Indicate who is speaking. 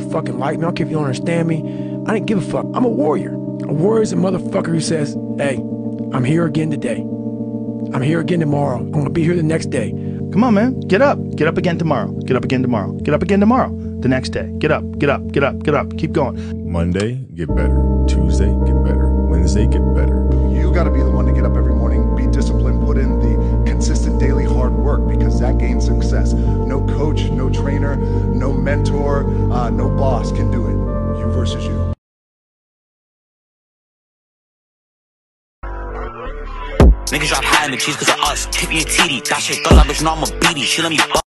Speaker 1: fucking like me. I don't care if you don't understand me. I didn't give a fuck. I'm a warrior. A warrior is a motherfucker who says, hey, I'm here again today. I'm here again tomorrow. I'm gonna be here the next day.
Speaker 2: Come on, man. Get up. Get up again tomorrow. Get up again tomorrow. Get up again tomorrow. The next day. Get up. Get up. Get up. Get up. Keep going.
Speaker 3: Monday, get better. Tuesday, get better. Wednesday, get better.
Speaker 4: You got to be the one to get up every morning, be disciplined, put in the consistent daily hard work, because that gains success. No coach, no trainer, no mentor, no boss can do it. You versus you.
Speaker 5: Niggas drop high in the cheese cause of us. Tip me a TD. That shit girl, I bitch know I'm a BD. She let me